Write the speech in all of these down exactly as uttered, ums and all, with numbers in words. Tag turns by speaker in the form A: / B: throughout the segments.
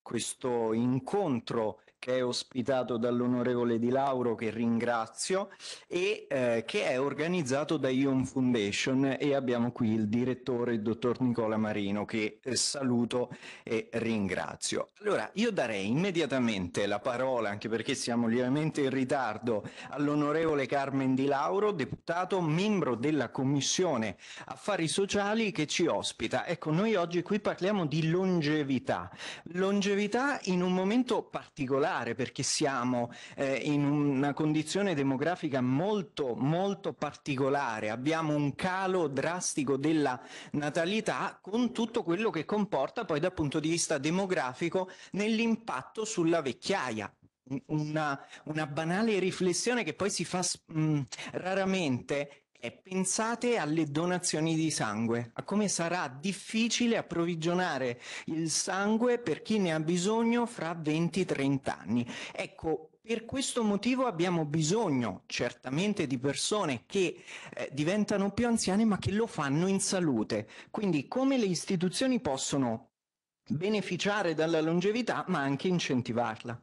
A: questo incontro che è ospitato dall'onorevole Di Lauro, che ringrazio, e eh, che è organizzato da Ion Foundation, e abbiamo qui il direttore, il dottor Nicola Marino, che eh, saluto e ringrazio. Allora, io darei immediatamente la parola, anche perché siamo lievemente in ritardo, all'onorevole Carmen Di Lauro, deputato, membro della Commissione Affari Sociali, che ci ospita. Ecco, noi oggi qui parliamo di longevità. Longevità in un momento particolare, perché siamo eh, in una condizione demografica molto, molto particolare. Abbiamo un calo drastico della natalità, con tutto quello che comporta poi dal punto di vista demografico nell'impatto sulla vecchiaia. Una, una banale riflessione che poi si fa mh, raramente è: pensate alle donazioni di sangue, a come sarà difficile approvvigionare il sangue per chi ne ha bisogno fra venti trenta anni. Ecco, per questo motivo abbiamo bisogno certamente di persone che eh, diventano più anziane, ma che lo fanno in salute. Quindi come le istituzioni possono beneficiare dalla longevità, ma anche incentivarla?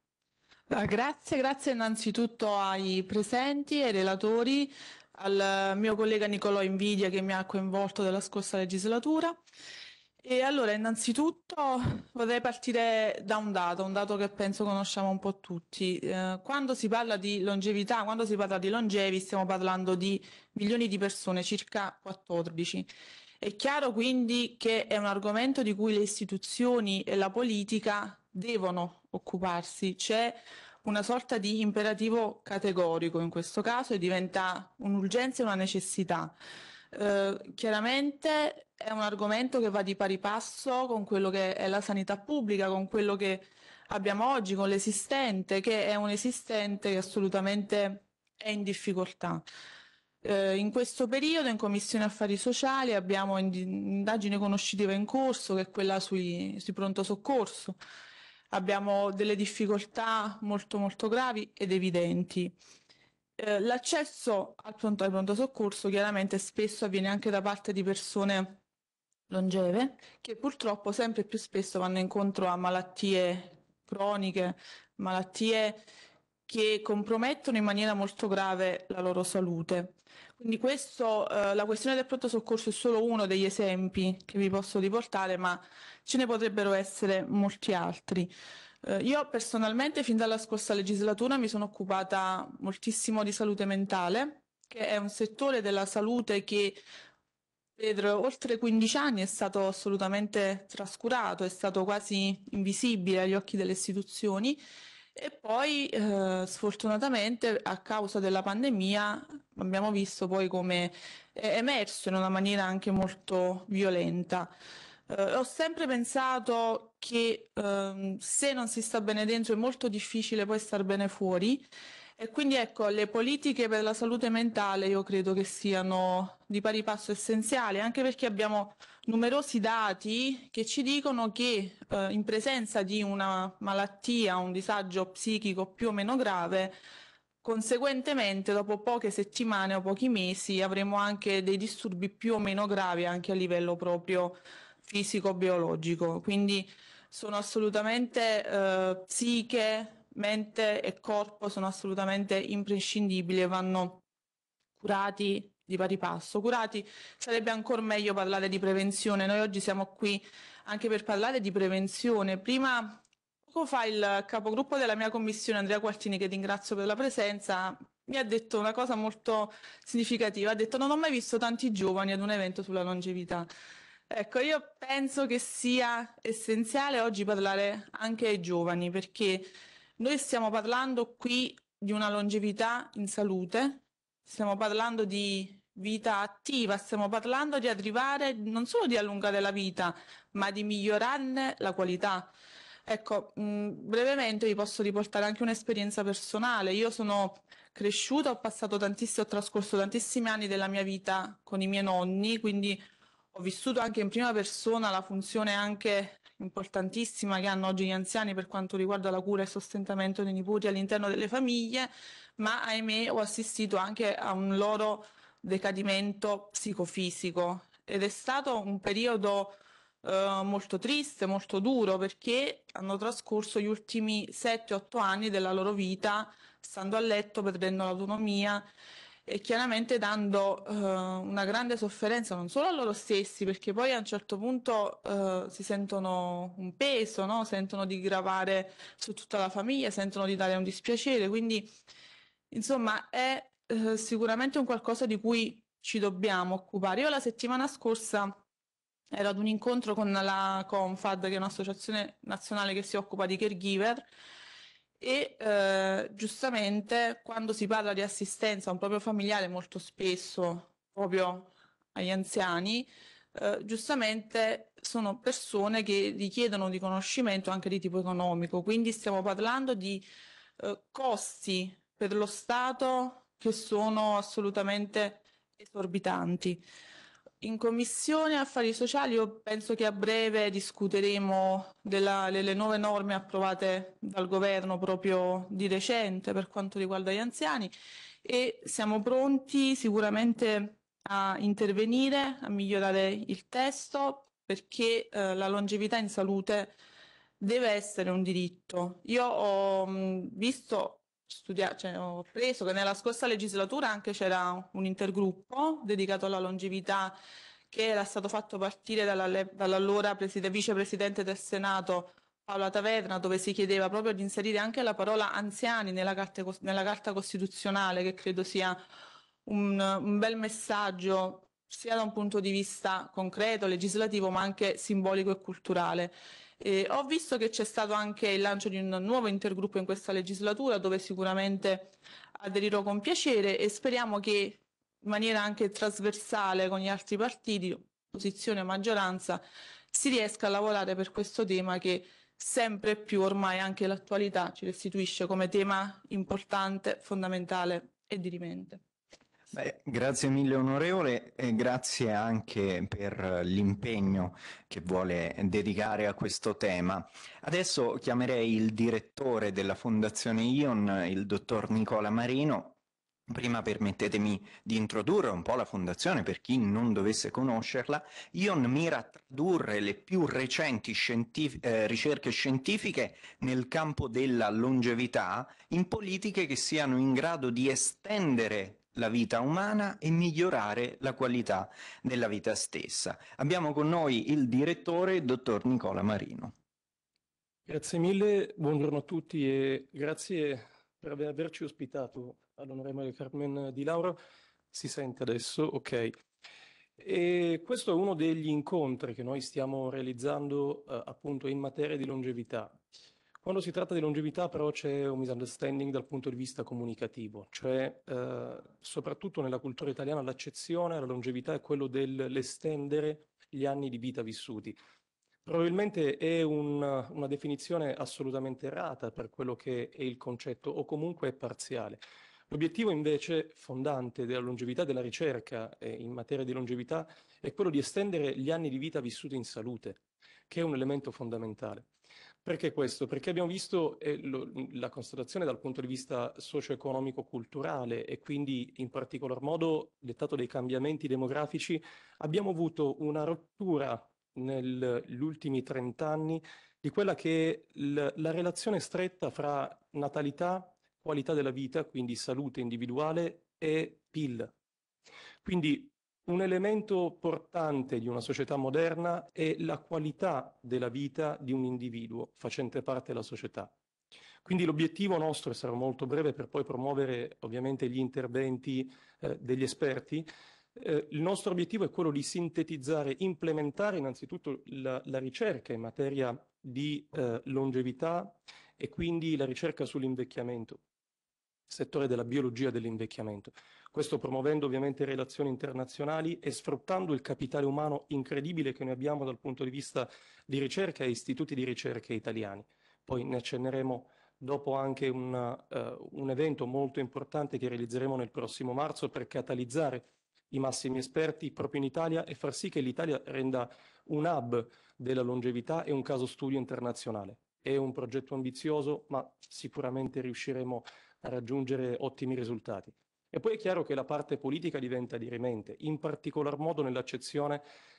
B: Uh, Grazie, grazie innanzitutto ai presenti, ai relatori, al mio collega Nicolò Invidia che mi ha coinvolto della scorsa legislatura. E allora, innanzitutto vorrei partire da un dato, un dato che penso conosciamo un po' tutti. Eh, quando si parla di longevità, quando si parla di longevi, stiamo parlando di milioni di persone, circa quattordici. È chiaro quindi che è un argomento di cui le istituzioni e la politica devono occuparsi. C'è una sorta di imperativo categorico in questo caso e diventa un'urgenza e una necessità. Eh, chiaramente è un argomento che va di pari passo con quello che è la sanità pubblica, con quello che abbiamo oggi, con l'esistente, che è un esistente che assolutamente è in difficoltà. Eh, in questo periodo in Commissione Affari Sociali abbiamo un'indagine conoscitiva in corso, che è quella sui, sui pronto soccorso. Abbiamo delle difficoltà molto molto gravi ed evidenti. Eh, l'accesso al pronto, al pronto soccorso chiaramente spesso avviene anche da parte di persone longeve, che purtroppo sempre più spesso vanno incontro a malattie croniche, malattie che compromettono in maniera molto grave la loro salute. Quindi questo, eh, la questione del pronto soccorso è solo uno degli esempi che vi posso riportare, ma ce ne potrebbero essere molti altri. Eh, io personalmente fin dalla scorsa legislatura mi sono occupata moltissimo di salute mentale, che è un settore della salute che per oltre quindici anni è stato assolutamente trascurato, è stato quasi invisibile agli occhi delle istituzioni e poi eh, sfortunatamente a causa della pandemia abbiamo visto poi come è emerso in una maniera anche molto violenta. Eh, ho sempre pensato che ehm, se non si sta bene dentro è molto difficile poi star bene fuori. E quindi ecco, le politiche per la salute mentale io credo che siano di pari passo essenziali, anche perché abbiamo numerosi dati che ci dicono che eh, in presenza di una malattia, un disagio psichico più o meno grave, conseguentemente dopo poche settimane o pochi mesi avremo anche dei disturbi più o meno gravi anche a livello proprio fisico-biologico. Quindi sono assolutamente eh, psiche, mente e corpo sono assolutamente imprescindibili e vanno curati di pari passo. Curati sarebbe ancora meglio parlare di prevenzione. Noi oggi siamo qui anche per parlare di prevenzione. Prima, poco fa, il capogruppo della mia commissione, Andrea Quartini, che ringrazio per la presenza, mi ha detto una cosa molto significativa. Ha detto: non ho mai visto tanti giovani ad un evento sulla longevità. Ecco, io penso che sia essenziale oggi parlare anche ai giovani, perché noi stiamo parlando qui di una longevità in salute, stiamo parlando di vita attiva, stiamo parlando di arrivare non solo di allungare la vita, ma di migliorarne la qualità. Ecco, mh, brevemente vi posso riportare anche un'esperienza personale. Io sono cresciuta, ho passato tantissimi, ho trascorso tantissimi anni della mia vita con i miei nonni, quindi ho vissuto anche in prima persona la funzione anche importantissima che hanno oggi gli anziani per quanto riguarda la cura e il sostentamento dei nipoti all'interno delle famiglie, ma ahimè ho assistito anche a un loro decadimento psicofisico ed è stato un periodo eh, molto triste, molto duro, perché hanno trascorso gli ultimi sette otto anni della loro vita stando a letto, perdendo l'autonomia e chiaramente dando eh, una grande sofferenza non solo a loro stessi, perché poi a un certo punto eh, si sentono un peso, no? Sentono di gravare su tutta la famiglia, sentono di dare un dispiacere, quindi insomma è eh, sicuramente un qualcosa di cui ci dobbiamo occupare. Io la settimana scorsa ero ad un incontro con la Confad, che è un'associazione nazionale che si occupa di caregiver, e eh, giustamente quando si parla di assistenza a un proprio familiare, molto spesso proprio agli anziani, eh, giustamente sono persone che richiedono riconoscimento anche di tipo economico, quindi stiamo parlando di eh, costi per lo Stato che sono assolutamente esorbitanti. In Commissione Affari Sociali io penso che a breve discuteremo della- delle nuove norme approvate dal governo proprio di recente per quanto riguarda gli anziani e siamo pronti sicuramente a intervenire, a migliorare il testo perché eh, la longevità in salute deve essere un diritto. Io ho mh, visto, studia- cioè, ho preso che nella scorsa legislatura anche c'era un intergruppo dedicato alla longevità che era stato fatto partire dalla- dall'allora preside- vicepresidente del Senato Paola Taverna, dove si chiedeva proprio di inserire anche la parola anziani nella Carta, Cos- nella Carta Costituzionale, che credo sia un, un bel messaggio sia da un punto di vista concreto, legislativo, ma anche simbolico e culturale. Eh, ho visto che c'è stato anche il lancio di un nuovo intergruppo in questa legislatura, dove sicuramente aderirò con piacere e speriamo che in maniera anche trasversale con gli altri partiti, opposizione e maggioranza, si riesca a lavorare per questo tema che sempre più ormai anche l'attualità ci restituisce come tema importante, fondamentale e dirimente.
A: Beh, grazie mille onorevole e grazie anche per l'impegno che vuole dedicare a questo tema. Adesso chiamerei il direttore della Fondazione Ion, il dottor Nicola Marino. Prima permettetemi di introdurre un po' la Fondazione per chi non dovesse conoscerla. Ion mira a tradurre le più recenti scientif- eh, ricerche scientifiche nel campo della longevità in politiche che siano in grado di estendere la vita umana e migliorare la qualità della vita stessa. Abbiamo con noi il direttore, dottor Nicola Marino.
C: Grazie mille, buongiorno a tutti e grazie per aver- averci ospitato all'onorevole Carmen Di Lauro. Si sente adesso? Ok. E questo è uno degli incontri che noi stiamo realizzando eh, appunto in materia di longevità. Quando si tratta di longevità però c'è un misunderstanding dal punto di vista comunicativo, cioè eh, soprattutto nella cultura italiana l'accezione alla longevità è quello dell'estendere gli anni di vita vissuti. Probabilmente è un- una definizione assolutamente errata per quello che è il concetto, o comunque è parziale. L'obiettivo invece fondante della longevità della ricerca eh, in materia di longevità è quello di estendere gli anni di vita vissuti in salute, che è un elemento fondamentale. Perché questo? Perché abbiamo visto eh, lo- la constatazione dal punto di vista socio-economico-culturale e quindi in particolar modo dettato dai cambiamenti demografici, abbiamo avuto una rottura negli ultimi trent'anni di quella che è l- la relazione stretta fra natalità, qualità della vita, quindi salute individuale e P I L. Quindi un elemento portante di una società moderna è la qualità della vita di un individuo facente parte della società. Quindi l'obiettivo nostro, e sarà molto breve per poi promuovere ovviamente gli interventi eh, degli esperti, eh, il nostro obiettivo è quello di sintetizzare, implementare innanzitutto la, la ricerca in materia di eh, longevità e quindi la ricerca sull'invecchiamento, settore della biologia dell'invecchiamento. Questo promuovendo ovviamente relazioni internazionali e sfruttando il capitale umano incredibile che noi abbiamo dal punto di vista di ricerca e istituti di ricerca italiani. Poi ne accenneremo dopo anche un, uh, un evento molto importante che realizzeremo nel prossimo marzo per catalizzare i massimi esperti proprio in Italia e far sì che l'Italia renda un hub della longevità e un caso studio internazionale. È un progetto ambizioso, ma sicuramente riusciremo a raggiungere ottimi risultati. E poi è chiaro che la parte politica diventa dirimente, in particolar modo nell'accezione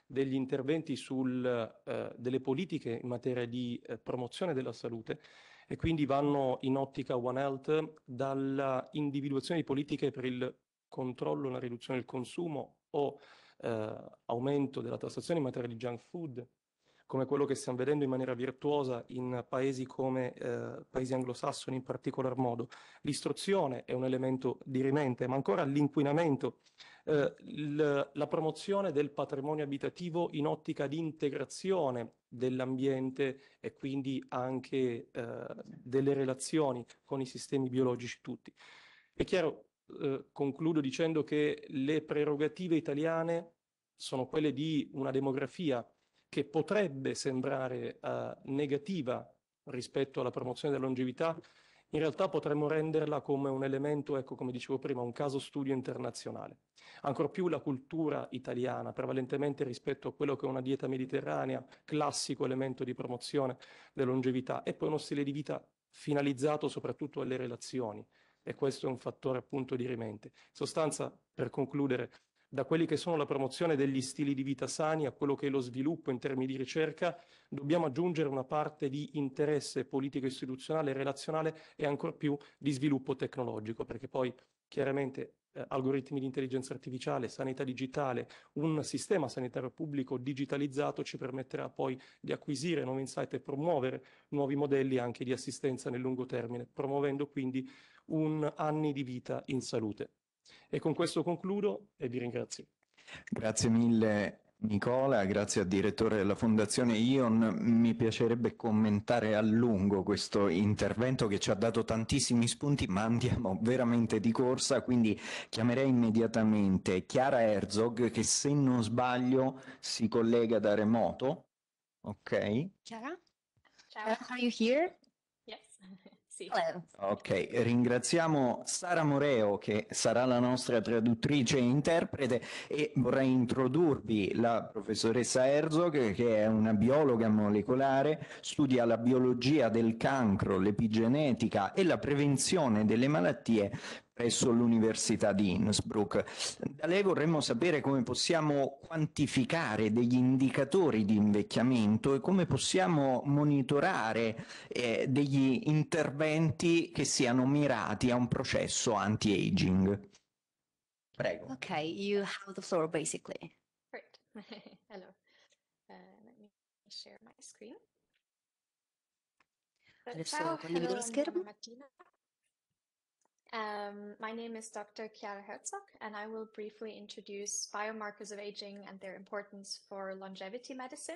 C: degli interventi sul, eh, delle politiche in materia di eh, promozione della salute e quindi vanno in ottica One Health dalla individuazione di politiche per il controllo e la riduzione del consumo o eh, aumento della tassazione in materia di junk food, come quello che stiamo vedendo in maniera virtuosa in paesi come eh, paesi anglosassoni in particolar modo. L'istruzione è un elemento dirimente, ma ancora l'inquinamento, eh, il, la promozione del patrimonio abitativo in ottica di integrazione dell'ambiente e quindi anche eh, delle relazioni con i sistemi biologici tutti. È chiaro, eh, concludo dicendo che le prerogative italiane sono quelle di una demografia che potrebbe sembrare uh, negativa rispetto alla promozione della longevità, in realtà potremmo renderla come un elemento, ecco, come dicevo prima, un caso studio internazionale. Ancor più la cultura italiana, prevalentemente rispetto a quello che è una dieta mediterranea, classico elemento di promozione della longevità, e poi uno stile di vita finalizzato soprattutto alle relazioni, e questo è un fattore appunto di rimente. In sostanza, per concludere, da quelli che sono la promozione degli stili di vita sani a quello che è lo sviluppo in termini di ricerca, dobbiamo aggiungere una parte di interesse politico, istituzionale, relazionale e ancor più di sviluppo tecnologico, perché poi chiaramente eh, algoritmi di intelligenza artificiale, sanità digitale, un sistema sanitario pubblico digitalizzato ci permetterà poi di acquisire nuovi insight e promuovere nuovi modelli anche di assistenza nel lungo termine, promuovendo quindi un anni di vita in salute. E con questo concludo e vi ringrazio.
A: Grazie mille Nicola, grazie al direttore della Fondazione Ion. Mi piacerebbe commentare a lungo questo intervento che ci ha dato tantissimi spunti, ma andiamo veramente di corsa, quindi chiamerei immediatamente Chiara Herzog, che se non sbaglio si collega da remoto. Ok.
D: Chiara?
E: Ciao.
D: Chiara, are you here?
E: Yes. Sì.
D: Hello.
A: Ok, ringraziamo Sara Moreo che sarà la nostra traduttrice e interprete, e vorrei introdurvi la professoressa Herzog, che è una biologa molecolare, studia la biologia del cancro, l'epigenetica e la prevenzione delle malattie presso l'Università di Innsbruck. Da lei vorremmo sapere come possiamo quantificare degli indicatori di invecchiamento e come possiamo monitorare eh, degli interventi che siano mirati a un processo anti-aging. Prego.
D: Okay, you have the floor basically.
E: Great. Hello. Uh, let me share my screen. Uh,
D: Adesso
E: ciao,
D: condivido
E: hello,
D: lo
E: and
D: schermo.
E: buona mattina. Um, my name is Doctor Chiara Herzog, and I will briefly introduce biomarkers of aging and their importance for longevity medicine.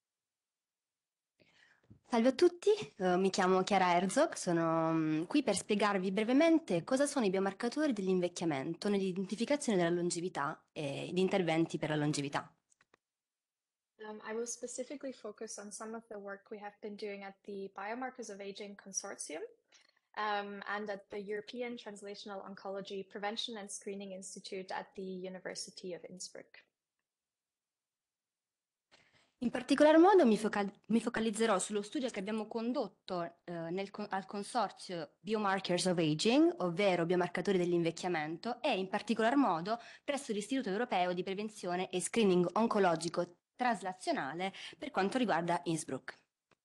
D: Salve a tutti, eh, mi chiamo Chiara Herzog, sono mm, qui per spiegarvi brevemente cosa sono i biomarcatori dell'invecchiamento nell'identificazione della longevità e di interventi per la longevità.
E: Um, I will specifically focus on some of the work we have been doing at the Biomarkers of Aging Consortium um, and at the European Translational Oncology Prevention and Screening Institute at the University of Innsbruck.
D: In particolar modo mi, focal- mi focalizzerò sullo studio che abbiamo condotto eh, nel con- al consorzio Biomarkers of Aging, ovvero biomarcatori dell'invecchiamento, e in particolar modo presso l'Istituto Europeo di Prevenzione e Screening Oncologico Traslazionale per quanto riguarda Innsbruck.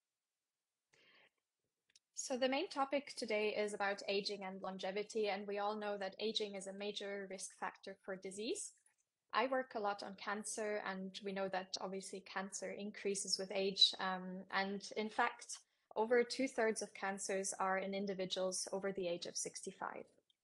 E: So the main topic today is about aging and longevity, and we all know that aging is a major risk factor for disease. I work a lot on cancer, and we know that obviously cancer increases with age. Um, and in fact, over two thirds of cancers are in individuals over the age of sixty-five.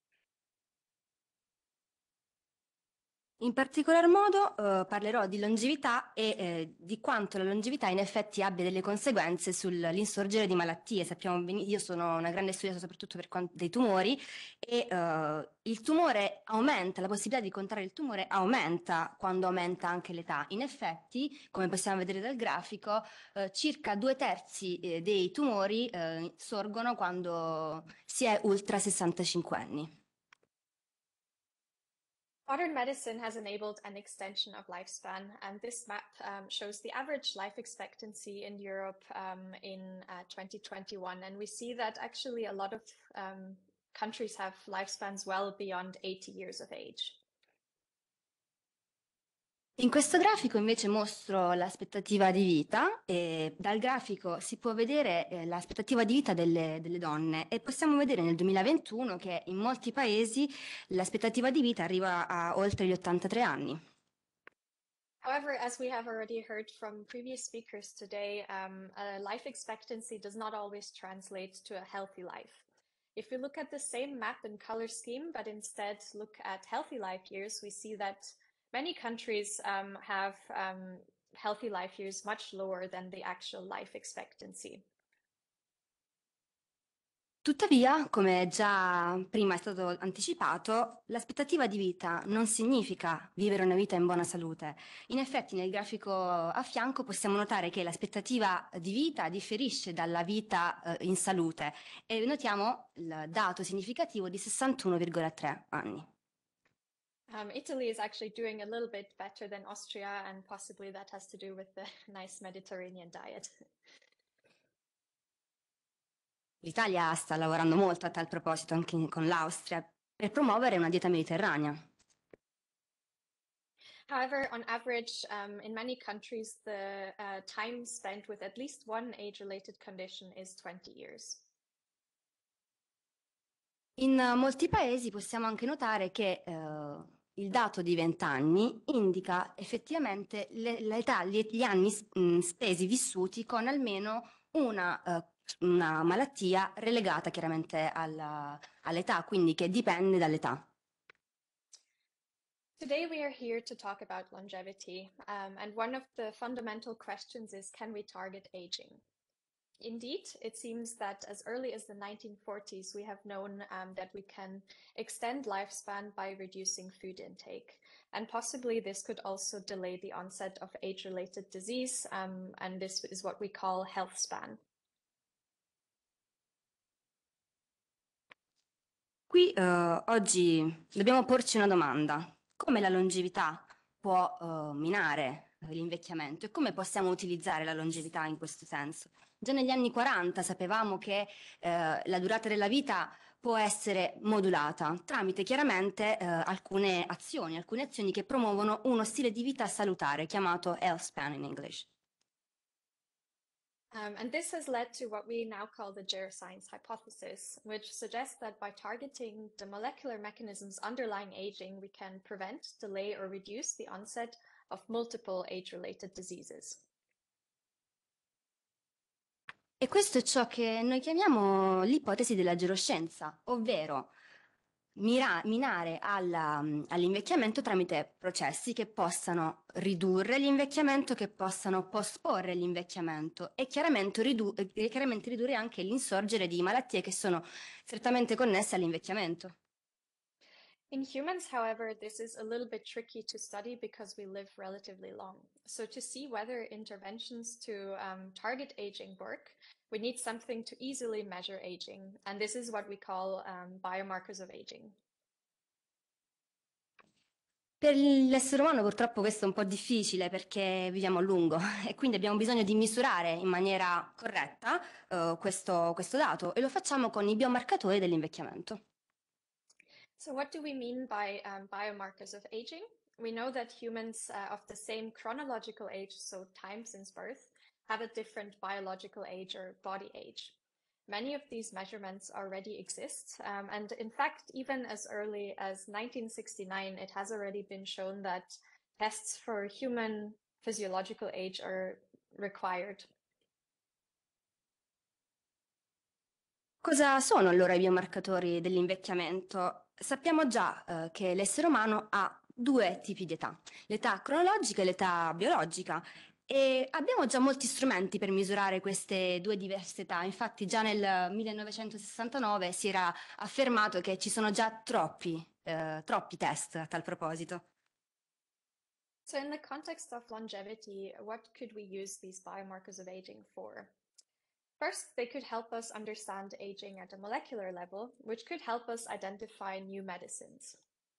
D: In particolar modo eh, parlerò di longevità e eh, di quanto la longevità in effetti abbia delle conseguenze sull'insorgere di malattie. Sappiamo benissimo, io sono una grande studiata soprattutto per quanto dei tumori, e eh, il tumore aumenta, la possibilità di contrarre il tumore aumenta quando aumenta anche l'età. In effetti, come possiamo vedere dal grafico, eh, circa due terzi eh, dei tumori eh, sorgono quando si è ultra sessantacinque anni.
E: Modern medicine has enabled an extension of lifespan, and this map um, shows the average life expectancy in Europe um, in uh, twenty twenty-one. And we see that actually a lot of um, countries have lifespans well beyond eighty years of age.
D: In questo grafico invece mostro l'aspettativa di vita e dal grafico si può vedere eh, l'aspettativa di vita delle, delle donne e possiamo vedere nel duemilaventuno che in molti paesi l'aspettativa di vita arriva a oltre gli ottantatré anni.
E: However, as we have already heard from previous speakers today, um, a life expectancy does not always translate to a healthy life. If we look at the same map and color scheme, but instead look at healthy life years, we see that many countries um, have um, healthy life years much lower than the actual life expectancy.
D: Tuttavia, come già prima è stato anticipato, l'aspettativa di vita non significa vivere una vita in buona salute. In effetti, nel grafico a fianco possiamo notare che l'aspettativa di vita differisce dalla vita eh, in salute e notiamo il dato significativo di sessantuno virgola tre anni.
E: Um, Italy is actually doing a little bit better than Austria, and possibly that has to do with the nice Mediterranean diet.
D: L'Italia sta lavorando molto a tal proposito anche con l'Austria per promuovere una dieta mediterranea.
E: However, on average, um, in many countries, the uh, time spent with at least one age-related condition is twenty years.
D: In molti paesi possiamo anche notare che eh, il dato di venti anni indica effettivamente l'età, gli anni mh, spesi vissuti con almeno una, uh, una malattia relegata chiaramente alla, all'età, quindi che dipende dall'età.
E: Today we are here to talk about longevity, um, and one of the fundamental questions is, can we target aging? Indeed, it seems that as early as the nineteen forties, we have known um, that we can extend lifespan by reducing food intake. And possibly this could also delay the onset of age-related disease, um, and this is what we call health span.
D: Qui eh, oggi dobbiamo porci una domanda. Come la longevità può eh, minare l'invecchiamento e come possiamo utilizzare la longevità in questo senso? Già negli anni quaranta sapevamo che eh, la durata della vita può essere modulata tramite chiaramente eh, alcune azioni, alcune azioni che promuovono uno stile di vita salutare chiamato health span in English.
E: Um, and this has led to what we now call the geroscience hypothesis, which suggests that by targeting the molecular mechanisms underlying aging, we can prevent, delay, or reduce the onset of multiple age-related diseases.
D: E questo è ciò che noi chiamiamo l'ipotesi della geroscienza, ovvero mira, minare alla, all'invecchiamento tramite processi che possano ridurre l'invecchiamento, che possano posporre l'invecchiamento e chiaramente, ridu- e chiaramente ridurre anche l'insorgere di malattie che sono strettamente connesse all'invecchiamento.
E: In humans, however, this is a little bit tricky to study because we live relatively long. So to see whether interventions to um, target aging work, we need something to easily measure aging. And this is what we call um, biomarkers of aging.
D: Per l'essere umano purtroppo questo è un po' difficile perché viviamo a lungo e quindi abbiamo bisogno di misurare in maniera corretta uh, questo, questo dato e lo facciamo con i biomarcatori dell'invecchiamento.
E: So what do we mean by um, biomarkers of aging? We know that humans uh, of the same chronological age, so time since birth, have a different biological age or body age. Many of these measurements already exist, um, and in fact, even as early as nineteen sixty-nine, it has already been shown that tests for human physiological age are required.
D: Cosa sono allora i biomarcatori dell'invecchiamento? Sappiamo già eh, che l'essere umano ha due tipi di età, l'età cronologica e l'età biologica. E abbiamo già molti strumenti per misurare queste due diverse età, infatti già nel millenovecentosessantanove si era affermato che ci sono già troppi, eh, troppi test a tal proposito.
E: So in the context of longevity, what could we use these biomarkers of aging for? First, they could help us understand aging at a molecular level, which could help us identify new medicines.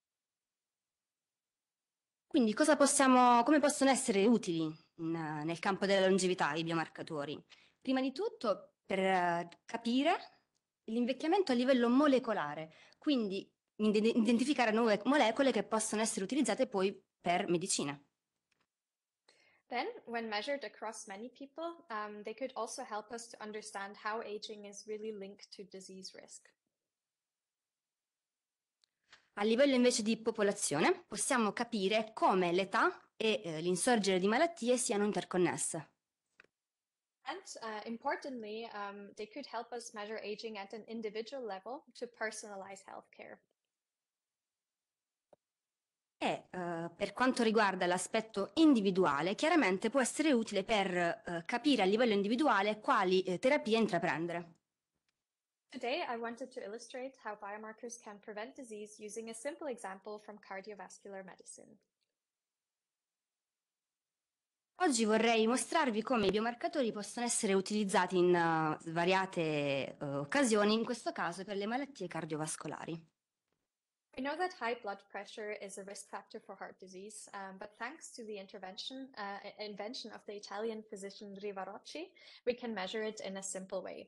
D: Quindi cosa possiamo, come possono essere utili in, nel campo della longevità i biomarcatori? Prima di tutto per uh, capire l'invecchiamento a livello molecolare, quindi identificare nuove molecole che possono essere utilizzate poi per medicina.
E: Then, when measured across many people, um, they could also help us to understand how aging is really linked to disease risk.
D: A livello invece di popolazione possiamo capire come l'età e eh, l'insorgere di malattie siano interconnesse.
E: And uh, importantly, um, they could help us measure aging at an individual level to personalize healthcare.
D: E eh, per quanto riguarda l'aspetto individuale, chiaramente può essere utile per eh, capire a livello individuale quali eh, terapie intraprendere.
E: Today, I wanted to illustrate how biomarkers can prevent disease using a simple example from cardiovascular medicine.
D: Oggi vorrei mostrarvi come i biomarcatori possono essere utilizzati in uh, svariate uh, occasioni, in questo caso per le malattie cardiovascolari.
E: We know that high blood pressure is a risk factor for heart disease, um, but thanks to the intervention, uh, invention of the Italian physician Rivarocci, we can measure it in a simple way.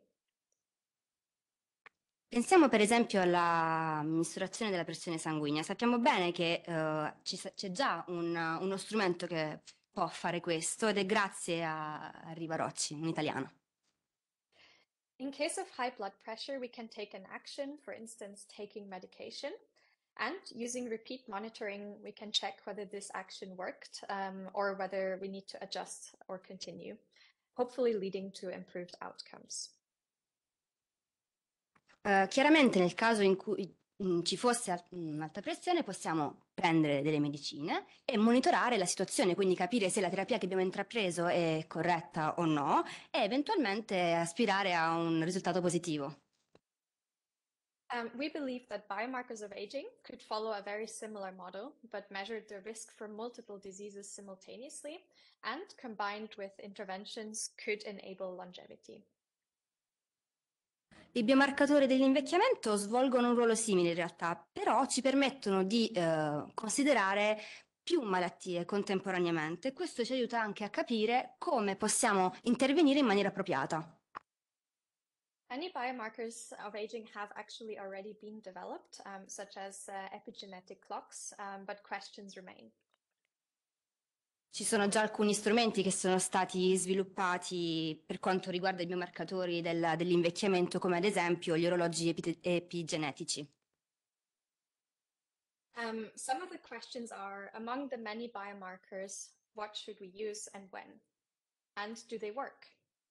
D: Pensiamo per esempio alla misurazione della pressione sanguigna. Sappiamo bene che uh, c'è già un, uno strumento che può fare questo ed è grazie a, a Rivarocci, un italiano.
E: In case of high blood pressure, we can take an action, for instance, taking medication. And using repeat monitoring, we can check whether this action worked um, or whether we need to adjust or continue, hopefully leading to improved outcomes.
D: Uh, chiaramente nel caso in cui mh, ci fosse un'alta pressione possiamo prendere delle medicine e monitorare la situazione, quindi capire se la terapia che abbiamo intrapreso è corretta o no e eventualmente aspirare a un risultato positivo.
E: Um, we believe that biomarkers of aging could follow a very similar model, but measure the risk for multiple diseases simultaneously and combined with interventions could enable longevity.
D: I biomarcatori dell'invecchiamento svolgono un ruolo simile in realtà, però ci permettono di eh, considerare più malattie contemporaneamente e questo ci aiuta anche a capire come possiamo intervenire in maniera appropriata.
E: Many biomarkers of aging have actually already been developed, um, such as uh, epigenetic clocks, um, but questions remain.
D: Ci sono già alcuni strumenti che sono stati sviluppati per quanto riguarda i biomarcatori del, dell'invecchiamento, come ad esempio gli orologi epi- epigenetici.
E: Um, some of the questions are, among the many biomarkers, what should we use and when? And do they work?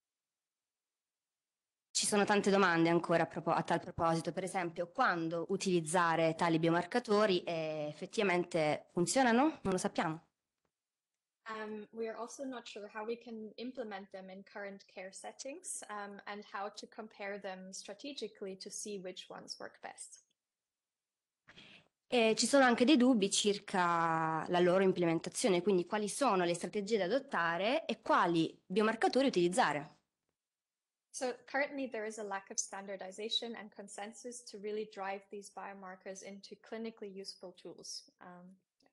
D: Ci sono tante domande ancora a, propos- a tal proposito, per esempio quando utilizzare tali biomarcatori e effettivamente funzionano? Non lo sappiamo.
E: Um, we are also not sure how we can implement them in current care settings um, and how to compare them strategically to see which ones work best.
D: E ci sono anche dei dubbi circa la loro implementazione, quindi quali sono le strategie da adottare e quali biomarcatori utilizzare.
E: So currently there is a lack of standardization and consensus to really drive these biomarkers into clinically useful tools. Um,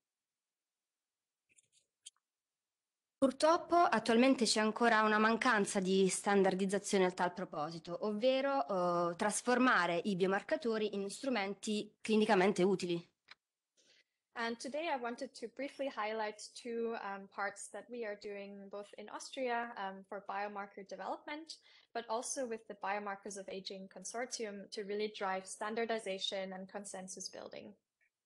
D: Purtroppo attualmente c'è ancora una mancanza di standardizzazione a tal proposito, ovvero eh, trasformare i biomarcatori in strumenti clinicamente utili.
E: And today I wanted to briefly highlight two um, parts that we are doing both in Austria um, for biomarker development, but also with the Biomarkers of Aging Consortium to really drive standardization and consensus building.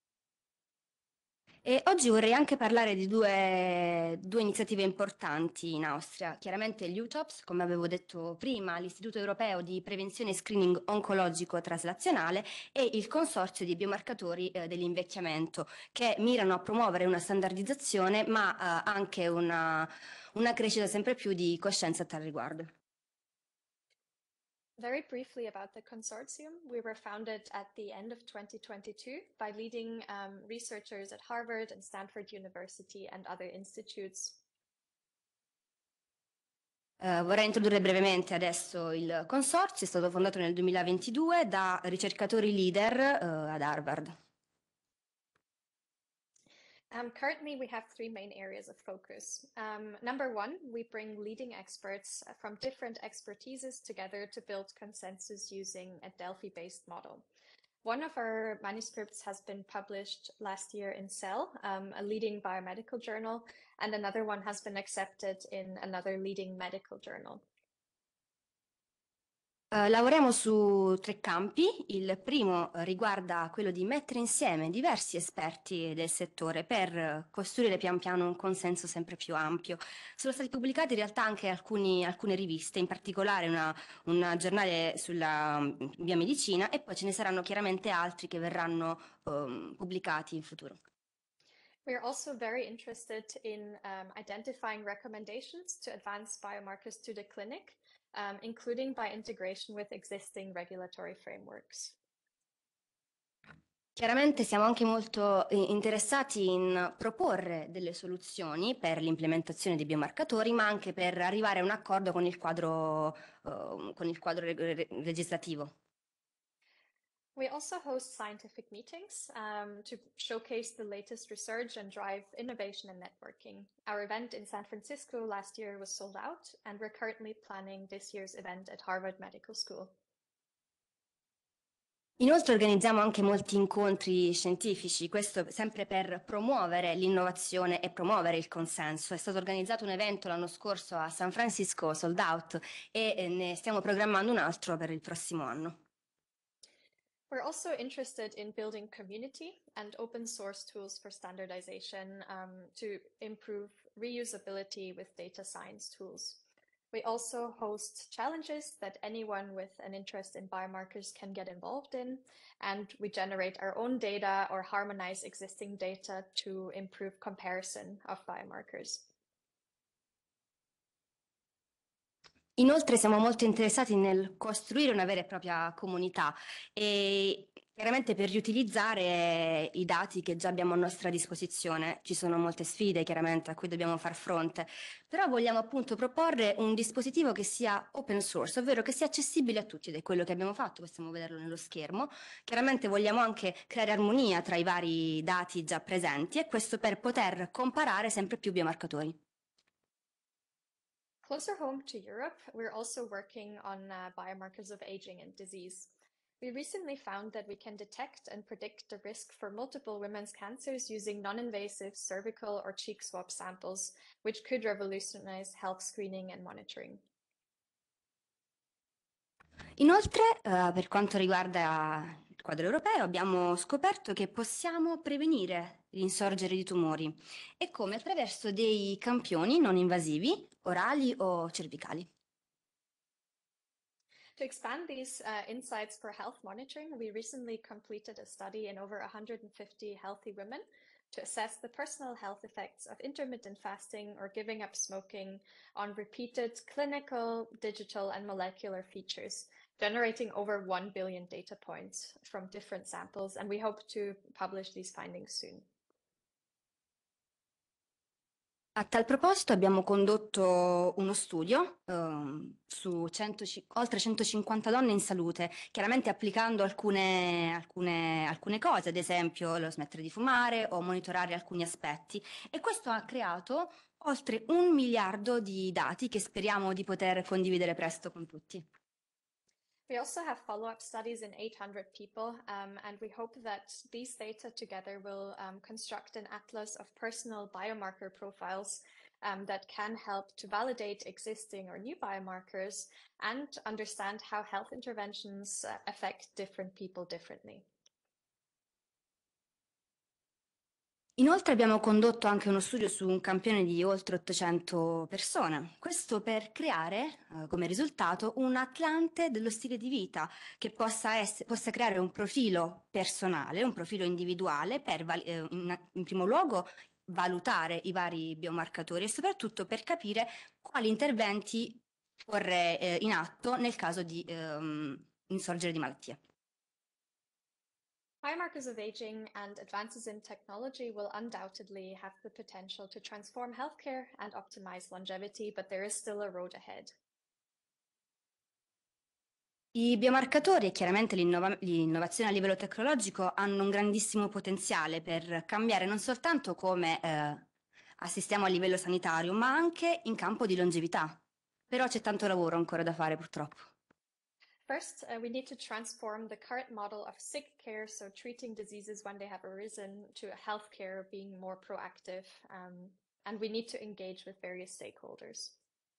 D: E oggi vorrei anche parlare di due, due iniziative importanti in Austria. Chiaramente l'U T O P S, come avevo detto prima, l'Istituto Europeo di Prevenzione e Screening Oncologico Traslazionale e il Consorzio di Biomarcatori eh, dell'Invecchiamento, che mirano a promuovere una standardizzazione ma eh, anche una, una crescita sempre più di coscienza a tal riguardo.
E: Very briefly about the consortium, we were founded at the end of twenty twenty-two by leading um, researchers at Harvard and Stanford University and other institutes.
D: Uh, vorrei introdurre brevemente adesso il consorzio, è stato fondato nel duemilaventidue da ricercatori leader uh, ad Harvard.
E: Um, currently, we have three main areas of focus. Um, number one, we bring leading experts from different expertises together to build consensus using a Delphi-based model. One of our manuscripts has been published last year in Cell, um, a leading biomedical journal, and another one has been accepted in another leading medical journal.
D: Uh, lavoriamo su tre campi. Il primo uh, riguarda quello di mettere insieme diversi esperti del settore per uh, costruire pian piano un consenso sempre più ampio. Sono stati pubblicati in realtà anche alcuni, alcune riviste, in particolare una, una giornale sulla um, biomedicina, e poi ce ne saranno chiaramente altri che verranno um, pubblicati in futuro.
E: We are also very interested in um, identifying recommendations to advance biomarkers to the clinic, um, including by integration with existing regulatory frameworks.
D: Chiaramente siamo anche molto interessati in proporre delle soluzioni per l'implementazione dei biomarcatori, ma anche per arrivare a un accordo con il quadro, uh, con il quadro re- legislativo.
E: We also host scientific meetings um, to showcase the latest research and drive innovation and networking. Our event in San Francisco last year was sold out, and we're currently planning this year's event at Harvard Medical School.
D: Inoltre organizziamo anche molti incontri scientifici, questo sempre per promuovere l'innovazione e promuovere il consenso. È stato organizzato un evento l'anno scorso a San Francisco, sold out, e ne stiamo programmando un altro per il prossimo anno.
E: We're also interested in building community and open source tools for standardization um, to improve reusability with data science tools. We also host challenges that anyone with an interest in biomarkers can get involved in, and we generate our own data or harmonize existing data to improve comparison of biomarkers.
D: Inoltre siamo molto interessati nel costruire una vera e propria comunità e chiaramente per riutilizzare i dati che già abbiamo a nostra disposizione. Ci sono molte sfide chiaramente a cui dobbiamo far fronte, però vogliamo appunto proporre un dispositivo che sia open source, ovvero che sia accessibile a tutti, ed è quello che abbiamo fatto, possiamo vederlo nello schermo. Chiaramente vogliamo anche creare armonia tra i vari dati già presenti, e questo per poter comparare sempre più biomarcatori.
E: Closer home to Europe, we're also working on uh, biomarkers of aging and disease. We recently found that we can detect and predict the risk for multiple women's cancers using non-invasive cervical or cheek swab samples, which could revolutionize health screening and monitoring.
D: Inoltre, eh, per quanto riguarda il quadro europeo, abbiamo scoperto che possiamo prevenire l'insorgere di tumori, e come attraverso dei campioni non invasivi, orali o cervicali.
E: To expand these uh, insights for health monitoring, we recently completed a study in over one hundred fifty healthy women to assess the personal health effects of intermittent fasting or giving up smoking on repeated clinical, digital, and molecular features, generating over one billion data points from different samples, and we hope to publish these findings soon.
D: A tal proposito abbiamo condotto uno studio eh, su cento, oltre centocinquanta donne in salute, chiaramente applicando alcune, alcune, alcune cose, ad esempio lo smettere di fumare o monitorare alcuni aspetti, e questo ha creato oltre un miliardo di dati che speriamo di poter condividere presto con tutti.
E: We also have follow-up studies in eight hundred people, um, and we hope that these data together will um, construct an atlas of personal biomarker profiles um, that can help to validate existing or new biomarkers and understand how health interventions uh, affect different people differently.
D: Inoltre abbiamo condotto anche uno studio su un campione di oltre ottocento persone, questo per creare eh, come risultato un atlante dello stile di vita che possa, essere, possa creare un profilo personale, un profilo individuale per eh, in, in primo luogo valutare i vari biomarcatori e soprattutto per capire quali interventi porre eh, in atto nel caso di ehm, insorgere di malattie.
E: Biomarkers of aging and advances in technology will undoubtedly have the potential to transform healthcare and optimize longevity, but there is still a road ahead.
D: I biomarcatori e chiaramente l'innova- l'innovazione a livello tecnologico hanno un grandissimo potenziale per cambiare non soltanto come eh, assistiamo a livello sanitario, ma anche in campo di longevità. Però c'è tanto lavoro ancora da fare, purtroppo.
E: First, uh, we need to transform the current model of sick care, so treating diseases when they have arisen, to healthcare being more proactive, um, and we need to engage with various stakeholders.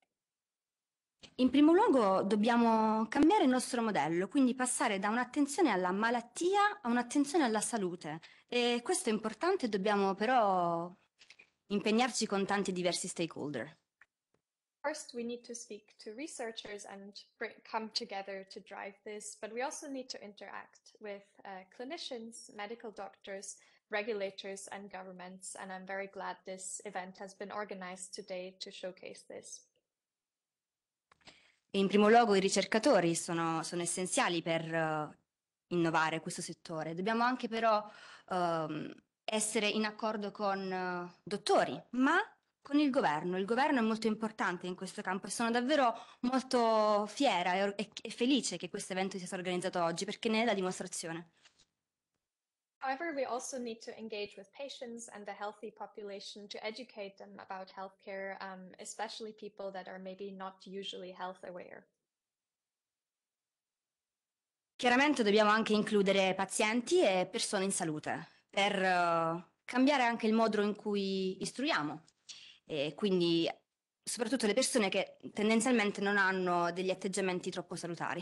D: In primo luogo dobbiamo cambiare il nostro modello, quindi passare da un'attenzione alla malattia a un'attenzione alla salute. E questo è importante, dobbiamo però impegnarci con tanti diversi stakeholder.
E: First, we need to speak to researchers and bring, come together to drive this, but we also need to interact with uh, clinicians, medical doctors, regulators, and governments, and I'm very glad this event has been organized today to showcase this.
D: E in primo luogo i ricercatori sono, sono essenziali per uh, innovare questo settore. Dobbiamo anche però uh, essere in accordo con uh, dottori, ma con il governo. Il governo è molto importante in questo campo e sono davvero molto fiera e, e, e felice che questo evento sia stato organizzato oggi perché ne è la dimostrazione.
E: However, we also need to engage with patients and the healthy population to educate them about healthcare, um, especially people that are maybe not usually health aware.
D: Chiaramente dobbiamo anche includere pazienti e persone in salute per uh, cambiare anche il modo in cui istruiamo e quindi soprattutto le persone che tendenzialmente non hanno degli atteggiamenti troppo salutari.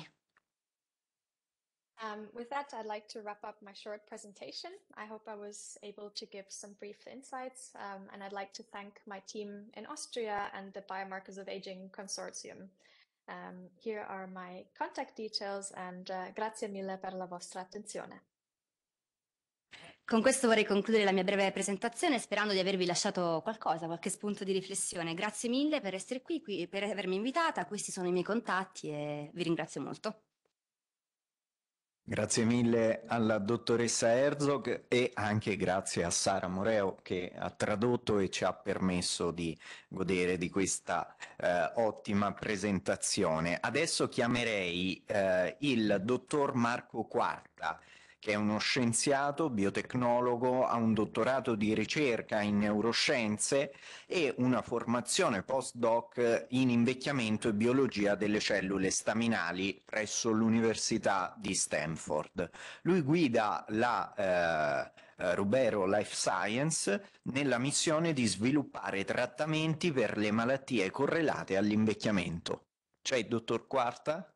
E: Um, with that, I'd like to wrap up my short presentation. I hope I was able to give some brief insights, um, and I'd like to thank my team in Austria and the Biomarkers of Aging Consortium. Um, here are my contact details, and uh, grazie mille per la vostra attenzione.
D: Con questo vorrei concludere la mia breve presentazione sperando di avervi lasciato qualcosa, qualche spunto di riflessione. Grazie mille per essere qui, qui per avermi invitata, questi sono i miei contatti e vi ringrazio molto.
A: Grazie mille alla dottoressa Herzog e anche grazie a Sara Moreo che ha tradotto e ci ha permesso di godere di questa eh, ottima presentazione. Adesso chiamerei eh, il dottor Marco Quarta, che è uno scienziato, biotecnologo, ha un dottorato di ricerca in neuroscienze e una formazione postdoc in invecchiamento e biologia delle cellule staminali presso l'Università di Stanford. Lui guida la eh, Rubero Life Science nella missione di sviluppare trattamenti per le malattie correlate all'invecchiamento. C'è il dottor Quarta?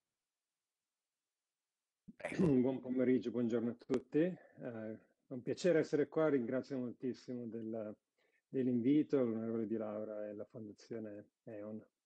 A: Prego.
F: Buon pomeriggio, buongiorno a tutti. Eh, è un piacere essere qua, ringrazio moltissimo del, dell'invito, l'onorevole Di Laura e la Fondazione E O N.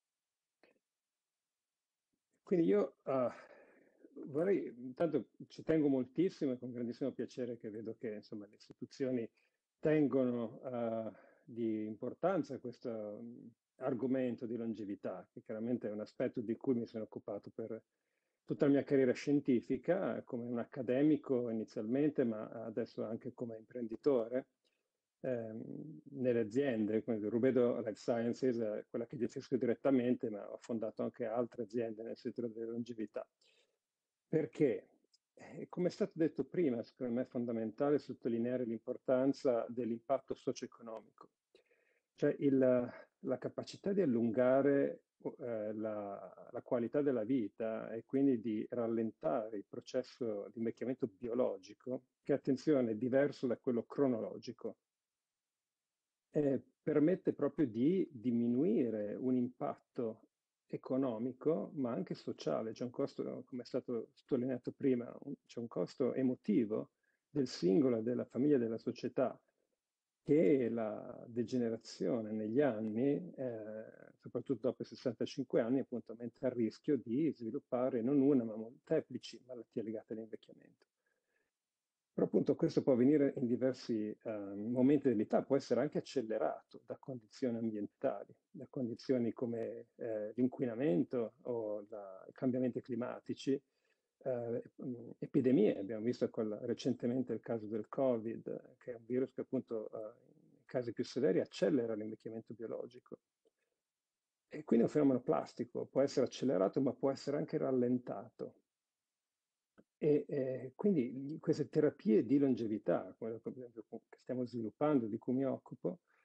F: Quindi io uh, vorrei, intanto ci tengo moltissimo e con grandissimo piacere che vedo che insomma, le istituzioni tengono uh, di importanza questo um, argomento di longevità, che chiaramente è un aspetto di cui mi sono occupato per tutta la mia carriera scientifica, come un accademico inizialmente, ma adesso anche come imprenditore ehm, nelle aziende. Quindi Rubedo Life Sciences è quella che gestisco direttamente, ma ho fondato anche altre aziende nel settore della longevità. Perché? Eh, come è stato detto prima, secondo me è fondamentale sottolineare l'importanza dell'impatto socio-economico. Cioè il, la capacità di allungare eh, la, la qualità della vita e quindi di rallentare il processo di invecchiamento biologico, che attenzione è diverso da quello cronologico, eh, permette proprio di diminuire un impatto economico, ma anche sociale. C'è un costo, come è stato sottolineato prima, c'è un costo emotivo del singolo, della famiglia, della società, che la degenerazione negli anni, eh, soprattutto dopo i sessantacinque anni, appunto mette a rischio di sviluppare non una ma molteplici malattie legate all'invecchiamento. Però appunto questo può avvenire in diversi eh, momenti dell'età, può essere anche accelerato da condizioni ambientali, da condizioni come eh, l'inquinamento o da, i cambiamenti climatici, eh, epidemie. Abbiamo visto quel, recentemente il caso del Covid, che è un virus che appunto eh, in casi più severi accelera l'invecchiamento biologico. E quindi è un fenomeno plastico, può essere accelerato ma può essere anche rallentato. E eh, quindi queste terapie di longevità, quello che stiamo sviluppando, di cui mi occupo,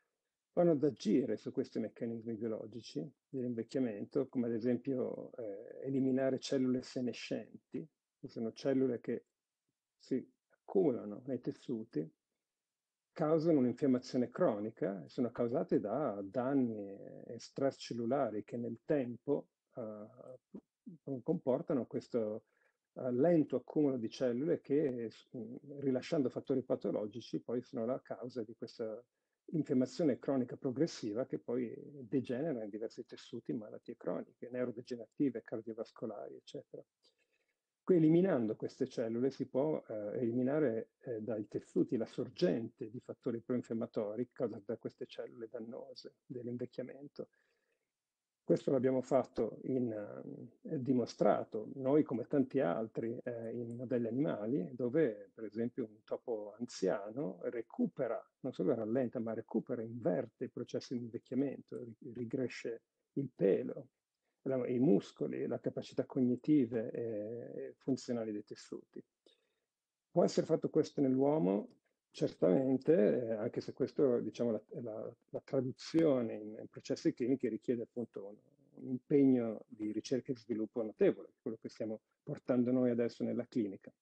F: vanno ad agire su questi meccanismi biologici dell'invecchiamento, come ad esempio eh, eliminare cellule senescenti, che sono cellule che si accumulano nei tessuti, causano un'infiammazione cronica e sono causate da danni e stress cellulari che nel tempo eh, comportano questo eh, lento accumulo di cellule che, rilasciando fattori patologici, poi sono la causa di questa infiammazione cronica progressiva che poi degenera in diversi tessuti, malattie croniche, neurodegenerative, cardiovascolari, eccetera. Qui eliminando queste cellule si può eh, eliminare eh, dai tessuti la sorgente di fattori proinfiammatori causati da queste cellule dannose dell'invecchiamento. Questo l'abbiamo fatto in, eh, dimostrato noi come tanti altri eh, in modelli animali, dove per esempio un topo anziano recupera, non solo rallenta, ma recupera, inverte i processi di invecchiamento, rigresce il pelo, la, i muscoli, la capacità cognitive e funzionali dei tessuti. Può essere fatto questo nell'uomo? Certamente, eh, anche se questo, diciamo, la, la, la traduzione in, in processi clinici richiede appunto un, un impegno di ricerca e sviluppo notevole, quello che stiamo portando noi adesso nella clinica.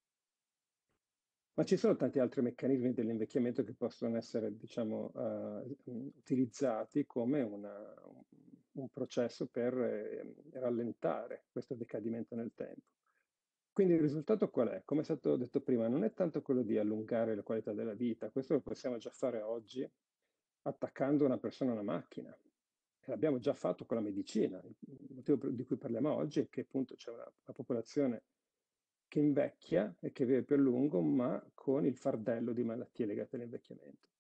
F: Ma ci sono tanti altri meccanismi dell'invecchiamento che possono essere, diciamo, uh, utilizzati come una, un, un processo per eh, rallentare questo decadimento nel tempo. Quindi il risultato qual è? Come è stato detto prima, non è tanto quello di allungare la qualità della vita, questo lo possiamo già fare oggi attaccando una persona a una macchina. E l'abbiamo già fatto con la medicina. Il motivo di cui parliamo oggi è che appunto c'è una, una popolazione che invecchia e che vive più a lungo, ma con il fardello di malattie legate all'invecchiamento.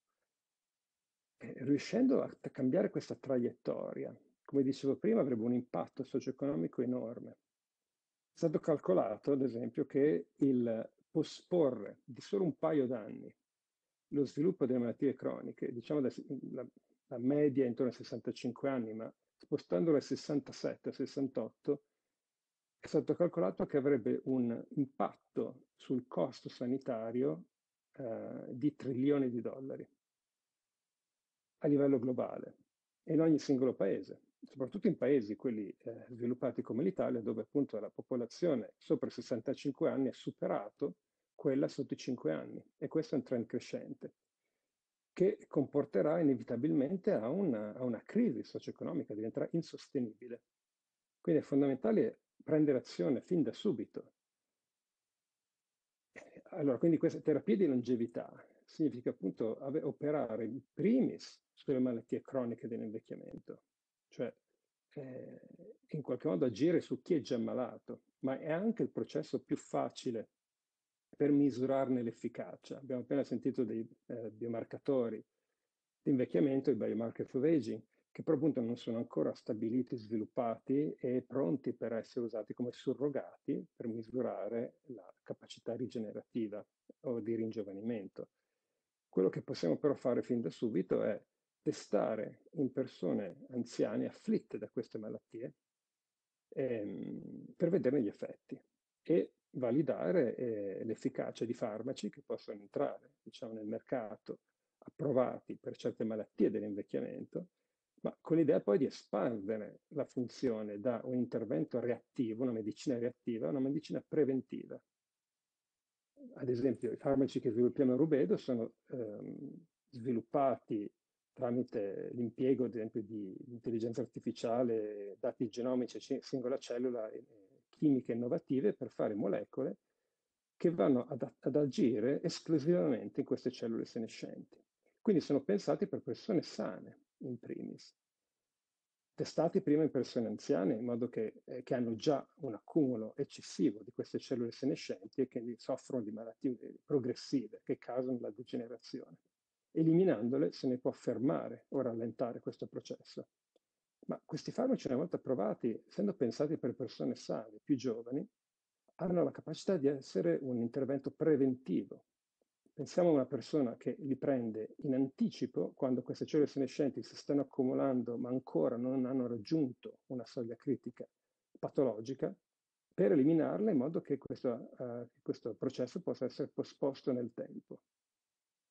F: E riuscendo a cambiare questa traiettoria, come dicevo prima, avrebbe un impatto socio-economico enorme. È stato calcolato, ad esempio, che il posporre di solo un paio d'anni lo sviluppo delle malattie croniche, diciamo da, la, la media è intorno ai sessantacinque anni, ma spostandolo ai sessantasette, sessantotto, è stato calcolato che avrebbe un impatto sul costo sanitario eh, di trilioni di dollari a livello globale e in ogni singolo paese, soprattutto in paesi, quelli eh, sviluppati come l'Italia, dove appunto la popolazione sopra i sessantacinque anni ha superato quella sotto i cinque anni e questo è un trend crescente che comporterà inevitabilmente a una, a una crisi socio-economica, diventerà insostenibile. Quindi è fondamentale prendere azione fin da subito. Allora, quindi questa terapia di longevità significa appunto ave- operare in primis sulle malattie croniche dell'invecchiamento, cioè eh, in qualche modo agire su chi è già malato, ma è anche il processo più facile per misurarne l'efficacia. Abbiamo appena sentito dei eh, biomarcatori di invecchiamento, i biomarkers of aging, che però appunto non sono ancora stabiliti, sviluppati e pronti per essere usati come surrogati per misurare la capacità rigenerativa o di ringiovanimento. Quello che possiamo però fare fin da subito è testare in persone anziane afflitte da queste malattie ehm, per vederne gli effetti e validare eh, l'efficacia di farmaci che possono entrare, diciamo, nel mercato approvati per certe malattie dell'invecchiamento, ma con l'idea poi di espandere la funzione da un intervento reattivo, una medicina reattiva, a una medicina preventiva. Ad esempio, i farmaci che sviluppiamo a Rubedo sono ehm, sviluppati tramite l'impiego, ad esempio, di intelligenza artificiale, dati genomici a singola cellula, e chimiche innovative per fare molecole che vanno ad, ad agire esclusivamente in queste cellule senescenti. Quindi sono pensati per persone sane, in primis, testati prima in persone anziane, in modo che, eh, che hanno già un accumulo eccessivo di queste cellule senescenti e che soffrono di malattie progressive che causano la degenerazione. Eliminandole se ne può fermare o rallentare questo processo. Ma questi farmaci, una volta provati, essendo pensati per persone sane, più giovani, hanno la capacità di essere un intervento preventivo. Pensiamo a una persona che li prende in anticipo, quando queste cellule senescenti si stanno accumulando ma ancora non hanno raggiunto una soglia critica patologica, per eliminarle in modo che questo, uh, questo processo possa essere posposto nel tempo.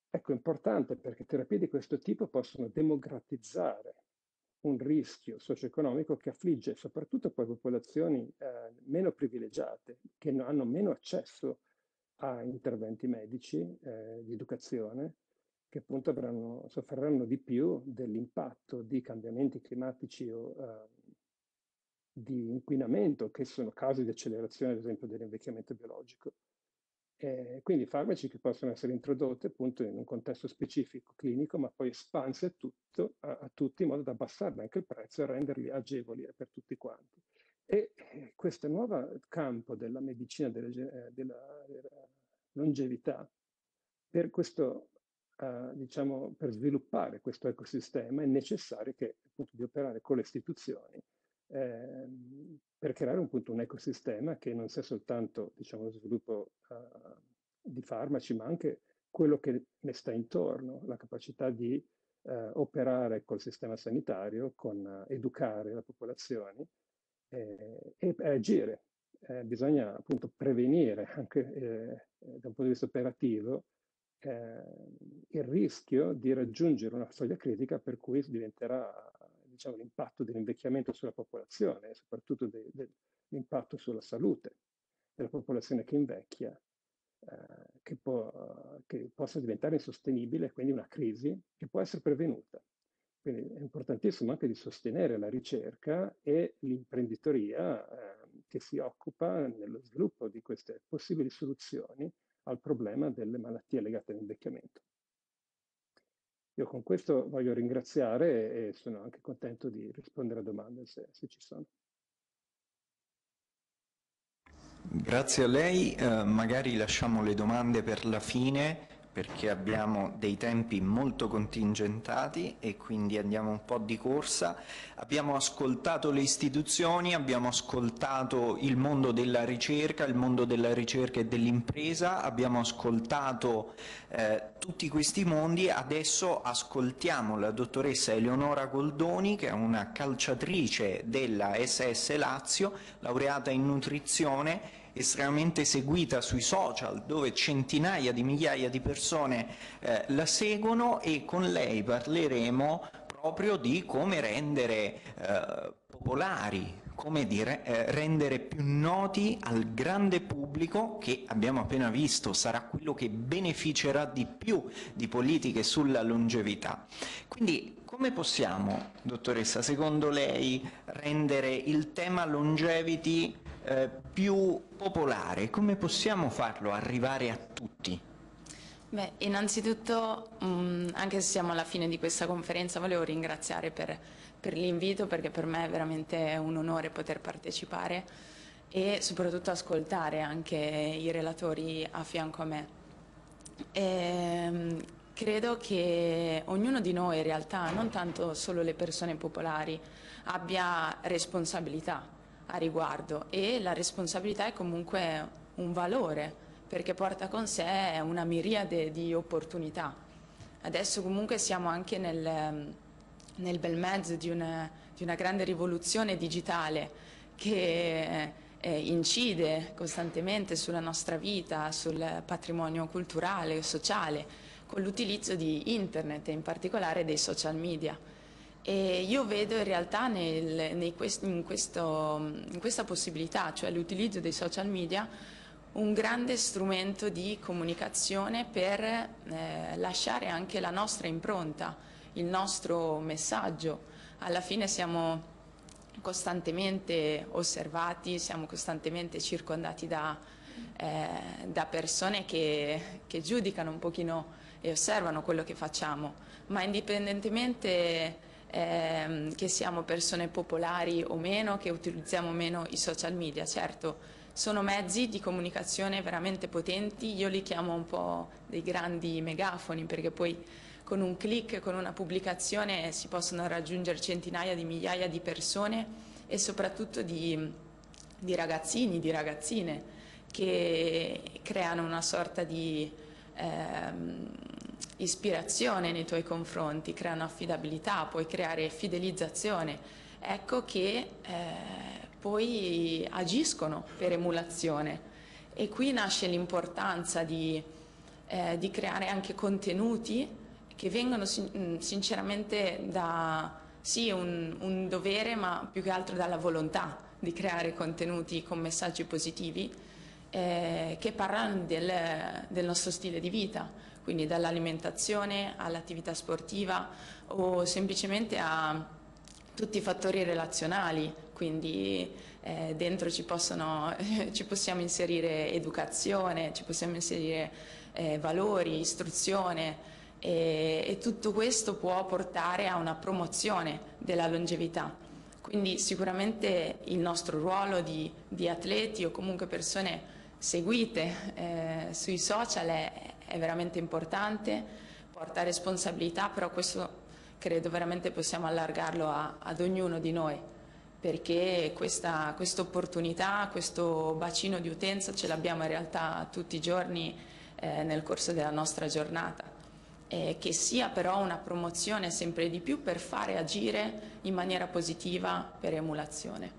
F: ecco, è importante perché terapie di questo tipo possono democratizzare un rischio socio-economico che affligge soprattutto poi popolazioni eh, meno privilegiate, che no- hanno meno accesso a interventi medici, eh, di educazione, che appunto avranno, soffriranno di più dell'impatto di cambiamenti climatici o eh, di inquinamento, che sono cause di accelerazione, ad esempio, dell'invecchiamento biologico. Eh, quindi farmaci che possono essere introdotti appunto in un contesto specifico clinico, ma poi espansi a, tutto, a, a tutti in modo da abbassarne anche il prezzo e renderli agevoli per tutti quanti. E eh, questo nuovo campo della medicina della, eh, della, della longevità, per questo, eh, diciamo, per sviluppare questo ecosistema è necessario che, appunto, di operare con le istituzioni eh, per creare un, appunto, un ecosistema che non sia soltanto, diciamo, lo sviluppo uh, di farmaci, ma anche quello che ne sta intorno, la capacità di uh, operare col sistema sanitario, con uh, educare la popolazione eh, e agire. Eh, bisogna appunto prevenire anche eh, da un punto di vista operativo eh, il rischio di raggiungere una soglia critica per cui diventerà, diciamo, l'impatto dell'invecchiamento sulla popolazione, soprattutto de, de, l'impatto sulla salute della popolazione che invecchia, eh, che, può, che possa diventare insostenibile, quindi una crisi che può essere prevenuta. Quindi è importantissimo anche di sostenere la ricerca e l'imprenditoria eh, che si occupa nello sviluppo di queste possibili soluzioni al problema delle malattie legate all'invecchiamento. Io con questo voglio ringraziare e sono anche contento di rispondere a domande se, se ci sono.
A: Grazie a lei, eh, magari lasciamo le domande per la fine perché abbiamo dei tempi molto contingentati e quindi andiamo un po' di corsa. Abbiamo ascoltato le istituzioni, abbiamo ascoltato il mondo della ricerca, il mondo della ricerca e dell'impresa, abbiamo ascoltato eh, tutti questi mondi. Adesso ascoltiamo la dottoressa Eleonora Goldoni, che è una calciatrice della S S Lazio, laureata in nutrizione, estremamente seguita sui social, dove centinaia di migliaia di persone eh, la seguono, e con lei parleremo proprio di come rendere eh, popolari, come dire, eh, rendere più noti al grande pubblico, che abbiamo appena visto sarà quello che beneficerà di più di politiche sulla longevità. Quindi come possiamo, dottoressa, secondo lei, rendere il tema longevity eh, più popolare? Come possiamo farlo arrivare a tutti?
G: Beh, innanzitutto, mh, anche se siamo alla fine di questa conferenza, volevo ringraziare per, per l'invito, perché per me è veramente un onore poter partecipare e soprattutto ascoltare anche i relatori a fianco a me. E, credo che ognuno di noi in realtà, non tanto solo le persone popolari, abbia responsabilità a riguardo, e la responsabilità è comunque un valore, perché porta con sé una miriade di opportunità. Adesso comunque siamo anche nel, nel bel mezzo di una, di una grande rivoluzione digitale che eh, incide costantemente sulla nostra vita, sul patrimonio culturale e sociale, con l'utilizzo di internet e in particolare dei social media. E io vedo in realtà nel, nei quest, in, questo, in questa possibilità, cioè l'utilizzo dei social media, un grande strumento di comunicazione per eh, lasciare anche la nostra impronta, il nostro messaggio. Alla fine siamo costantemente osservati, siamo costantemente circondati da, eh, da persone che, che giudicano un pochino e osservano quello che facciamo, ma indipendentemente eh, che siamo persone popolari o meno, che utilizziamo meno i social media, certo, sono mezzi di comunicazione veramente potenti. Io li chiamo un po' dei grandi megafoni, perché poi con un click, con una pubblicazione si possono raggiungere centinaia di migliaia di persone, e soprattutto di, di ragazzini, di ragazzine, che creano una sorta di ehm, ispirazione nei tuoi confronti, creano affidabilità, puoi creare fidelizzazione. Ecco che eh, poi agiscono per emulazione, e qui nasce l'importanza di eh, di creare anche contenuti che vengono sin- sinceramente da sì un, un dovere, ma più che altro dalla volontà di creare contenuti con messaggi positivi eh, che parlano del, del nostro stile di vita, quindi dall'alimentazione all'attività sportiva o semplicemente a tutti i fattori relazionali, quindi eh, dentro ci, possono, ci possiamo inserire educazione, ci possiamo inserire eh, valori, istruzione e, e tutto questo può portare a una promozione della longevità. Quindi sicuramente il nostro ruolo di, di atleti o comunque persone seguite eh, sui social è, è veramente importante, porta responsabilità, però questo credo veramente possiamo allargarlo a, ad ognuno di noi, perché questa opportunità, questo bacino di utenza ce l'abbiamo in realtà tutti i giorni eh, nel corso della nostra giornata, eh, che sia però una promozione sempre di più per fare agire in maniera positiva per emulazione.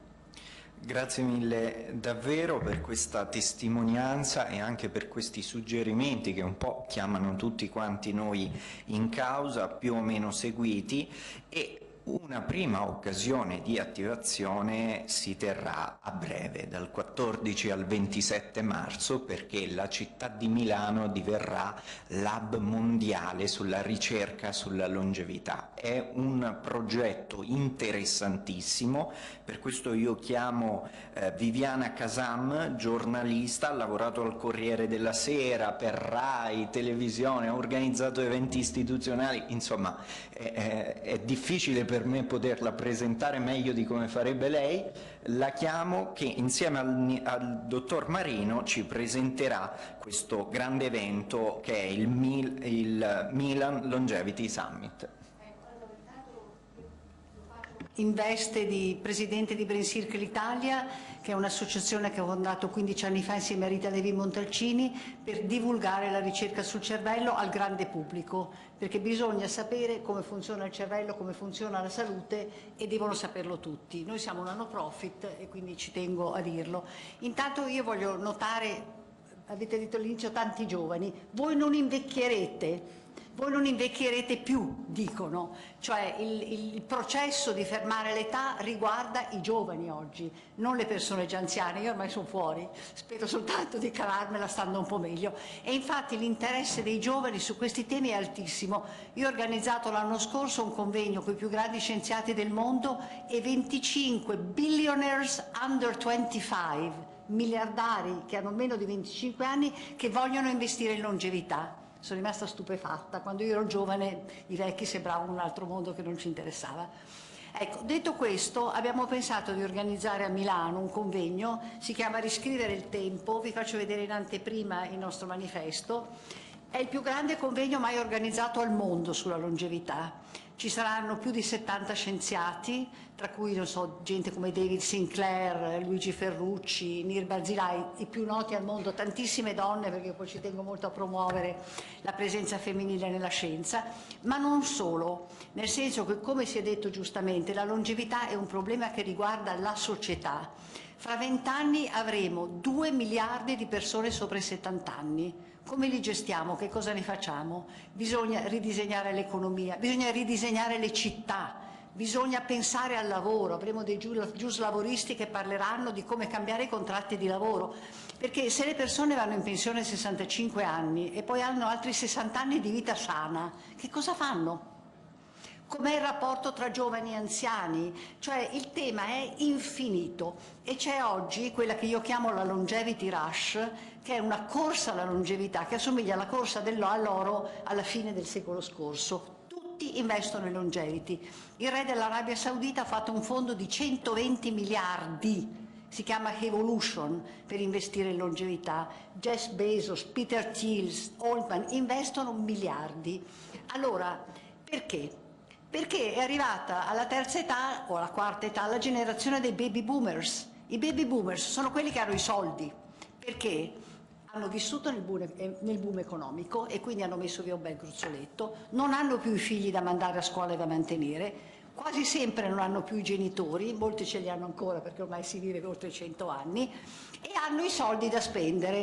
A: Grazie mille davvero per questa testimonianza e anche per questi suggerimenti che un po' chiamano tutti quanti noi in causa, più o meno seguiti, e una prima occasione di attivazione si terrà a breve, dal quattordici al ventisette marzo, perché la città di Milano diverrà l'hub mondiale sulla ricerca sulla longevità. È un progetto interessantissimo, per questo io chiamo eh, Viviana Casam, giornalista, ha lavorato al Corriere della Sera, per Rai, televisione, ha organizzato eventi istituzionali, insomma è, è, è difficile per me poterla presentare meglio di come farebbe lei. La chiamo, che insieme al, al dottor Marino ci presenterà questo grande evento che è il, Mil, il Milan Longevity Summit.
H: In veste di presidente di Brain Circle Italia, che è un'associazione che ho fondato quindici anni fa insieme a Rita Levi Montalcini per divulgare la ricerca sul cervello al grande pubblico, perché bisogna sapere come funziona il cervello, come funziona la salute, e devono saperlo tutti. Noi siamo una no profit e quindi ci tengo a dirlo. Intanto io voglio notare, avete detto all'inizio tanti giovani, voi non invecchierete. Voi non invecchierete più, dicono, cioè il, il processo di fermare l'età riguarda i giovani oggi, non le persone già anziane. Io ormai sono fuori, spero soltanto di cavarmela stando un po' meglio, e infatti l'interesse dei giovani su questi temi è altissimo. Io ho organizzato l'anno scorso un convegno con i più grandi scienziati del mondo e venticinque billionaires under venticinque, miliardari che hanno meno di venticinque anni, che vogliono investire in longevità. Sono rimasta stupefatta. Quando io ero giovane i vecchi sembravano un altro mondo che non ci interessava. Ecco, detto questo, abbiamo pensato di organizzare a Milano un convegno, si chiama Riscrivere il tempo, vi faccio vedere in anteprima il nostro manifesto. È il più grande convegno mai organizzato al mondo sulla longevità. Ci saranno più di settanta scienziati, tra cui non so, gente come David Sinclair, Luigi Ferrucci, Nir Barzilai, i più noti al mondo, tantissime donne, perché poi ci tengo molto a promuovere la presenza femminile nella scienza, ma non solo, nel senso che, come si è detto giustamente, la longevità è un problema che riguarda la società. Fra vent'anni avremo due miliardi di persone sopra i settanta anni. Come li gestiamo? Che cosa ne facciamo? Bisogna ridisegnare l'economia, bisogna ridisegnare le città, bisogna pensare al lavoro. Avremo dei giuslavoristi che parleranno di come cambiare i contratti di lavoro, perché se le persone vanno in pensione a sessantacinque anni e poi hanno altri sessanta anni di vita sana, che cosa fanno? Com'è il rapporto tra giovani e anziani? Cioè il tema è infinito e c'è oggi quella che io chiamo la longevity rush, che è una corsa alla longevità che assomiglia alla corsa all'oro alla fine del secolo scorso. Tutti investono in longevity. Il re dell'Arabia Saudita ha fatto un fondo di centoventi miliardi, si chiama Evolution, per investire in longevità. Jeff Bezos, Peter Thiel, Altman investono miliardi. Allora, perché? Perché è arrivata alla terza età o alla quarta età la generazione dei baby boomers. I baby boomers sono quelli che hanno i soldi, perché hanno vissuto nel boom, nel boom economico e quindi hanno messo via un bel gruzzoletto, non hanno più i figli da mandare a scuola e da mantenere, quasi sempre non hanno più i genitori, molti ce li hanno ancora perché ormai si vive oltre cento anni, e hanno i soldi da spendere.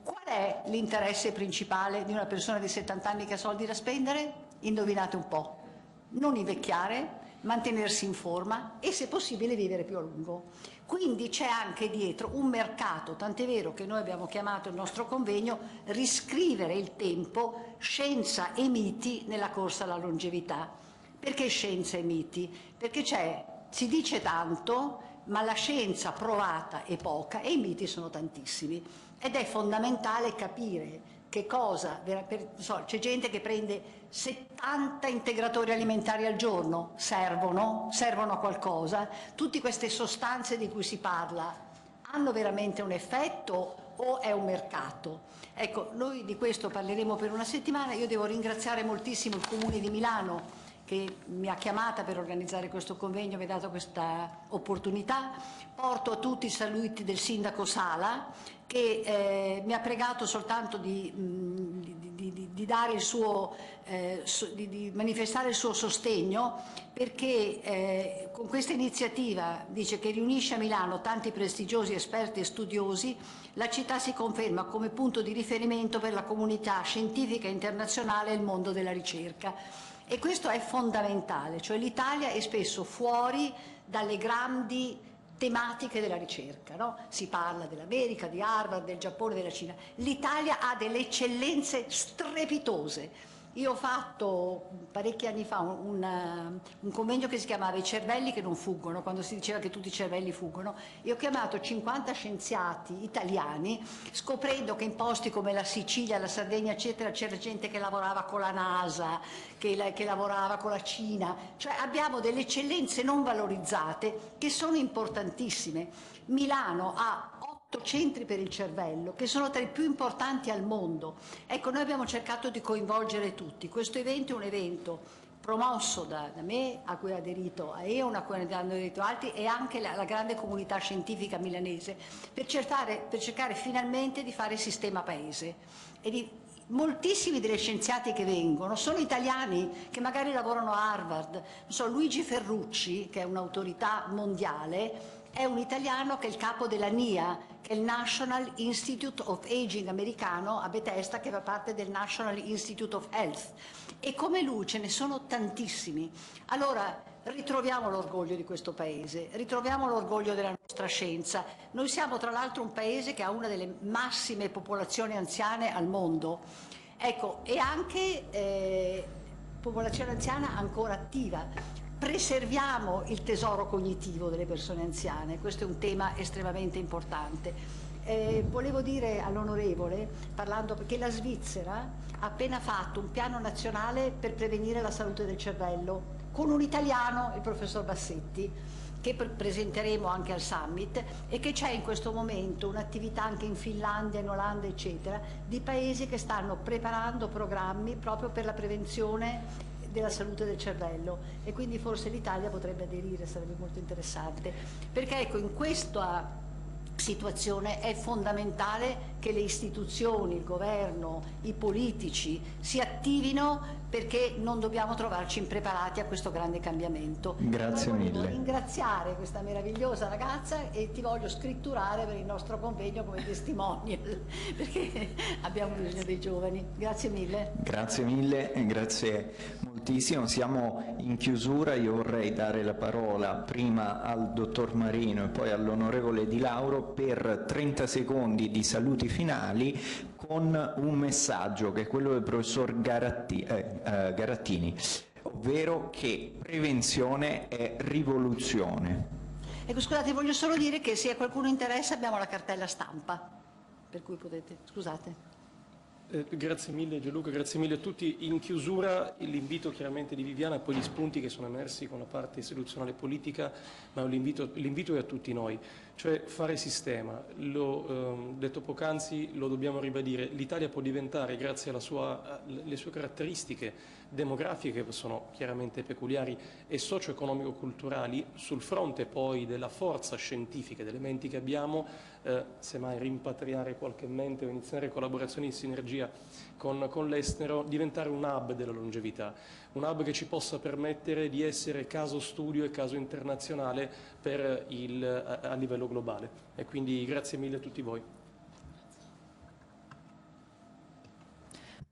H: Qual è l'interesse principale di una persona di settanta anni che ha soldi da spendere? Indovinate un po'. Non invecchiare, mantenersi in forma e se possibile vivere più a lungo. Quindi c'è anche dietro un mercato, tant'è vero che noi abbiamo chiamato il nostro convegno Riscrivere il tempo, scienza e miti nella corsa alla longevità. Perché scienza e miti? Perché c'è, si dice tanto, ma la scienza provata è poca e i miti sono tantissimi. Ed è fondamentale capire che cosa, so, c'è gente che prende settanta integratori alimentari al giorno, servono, servono a qualcosa, tutte queste sostanze di cui si parla hanno veramente un effetto o è un mercato? Ecco, noi di questo parleremo per una settimana. Io devo ringraziare moltissimo il Comune di Milano che mi ha chiamata per organizzare questo convegno, mi ha dato questa opportunità. Porto a tutti i saluti del Sindaco Sala, che eh, mi ha pregato soltanto di, mh, di, di, di, dare il suo, eh, so, di, di manifestare il suo sostegno, perché eh, con questa iniziativa, dice, che riunisce a Milano tanti prestigiosi esperti e studiosi, la città si conferma come punto di riferimento per la comunità scientifica internazionale e il mondo della ricerca. E questo è fondamentale, cioè l'Italia è spesso fuori dalle grandi tematiche della ricerca, no? Si parla dell'America, di Harvard, del Giappone, della Cina. L'Italia ha delle eccellenze strepitose. Io ho fatto parecchi anni fa un, un, un convegno che si chiamava I cervelli che non fuggono, quando si diceva che tutti i cervelli fuggono, e ho chiamato cinquanta scienziati italiani, scoprendo che in posti come la Sicilia, la Sardegna, eccetera, c'era gente che lavorava con la NASA, che, la, che lavorava con la Cina, cioè abbiamo delle eccellenze non valorizzate che sono importantissime. Milano ha otto centri per il cervello che sono tra i più importanti al mondo. Ecco, noi abbiamo cercato di coinvolgere tutti. Questo evento è un evento promosso da, da me, a cui ha aderito a E O N, a cui hanno aderito altri, e anche la, la grande comunità scientifica milanese, per cercare, per cercare finalmente di fare sistema paese. E di, moltissimi degli scienziati che vengono sono italiani che magari lavorano a Harvard. Non so, Luigi Ferrucci, che è un'autorità mondiale, è un italiano che è il capo della N I A, che è il National Institute of Aging americano a Bethesda, che fa parte del National Institute of Health. E come lui ce ne sono tantissimi. Allora ritroviamo l'orgoglio di questo paese, ritroviamo l'orgoglio della nostra scienza. Noi siamo tra l'altro un paese che ha una delle massime popolazioni anziane al mondo. Ecco, e anche eh, popolazione anziana ancora attiva. Preserviamo il tesoro cognitivo delle persone anziane, questo è un tema estremamente importante. Eh, volevo dire all'onorevole, parlando, perché la Svizzera ha appena fatto un piano nazionale per prevenire la salute del cervello, con un italiano, il professor Bassetti, che pre presenteremo anche al Summit, e che c'è in questo momento un'attività anche in Finlandia, in Olanda, eccetera, di paesi che stanno preparando programmi proprio per la prevenzione della salute del cervello, e quindi forse l'Italia potrebbe aderire, sarebbe molto interessante, perché ecco, in questa situazione è fondamentale che le istituzioni, il governo, i politici si attivino, perché non dobbiamo trovarci impreparati a questo grande cambiamento.
A: Grazie mille.
H: Voglio ringraziare questa meravigliosa ragazza e ti voglio scritturare per il nostro convegno come testimonial, perché abbiamo bisogno dei giovani. Grazie mille.
A: Grazie mille, grazie moltissimo. Siamo in chiusura, io vorrei dare la parola prima al dottor Marino e poi all'onorevole Di Lauro per trenta secondi di saluti finali, con un messaggio che è quello del professor Garatti, eh, eh, Garattini, ovvero che prevenzione è rivoluzione.
H: Ecco, scusate, voglio solo dire che se a qualcuno interessa abbiamo la cartella stampa, per cui potete, scusate.
C: Eh, grazie mille Gianluca, grazie mille a tutti. In chiusura l'invito chiaramente di Viviana e poi gli spunti che sono emersi con la parte istituzionale politica, ma l'invito, l'invito è a tutti noi, cioè fare sistema. L'ho ehm, detto poc'anzi, lo dobbiamo ribadire, l'Italia può diventare, grazie alla sua, alle sue caratteristiche demografiche che sono chiaramente peculiari e socio-economico-culturali, sul fronte poi della forza scientifica, delle menti che abbiamo, eh, semmai rimpatriare qualche mente o iniziare collaborazioni in sinergia con, con l'estero, diventare un hub della longevità, un hub che ci possa permettere di essere caso studio e caso internazionale per il, a, a livello globale. E quindi grazie mille a tutti voi.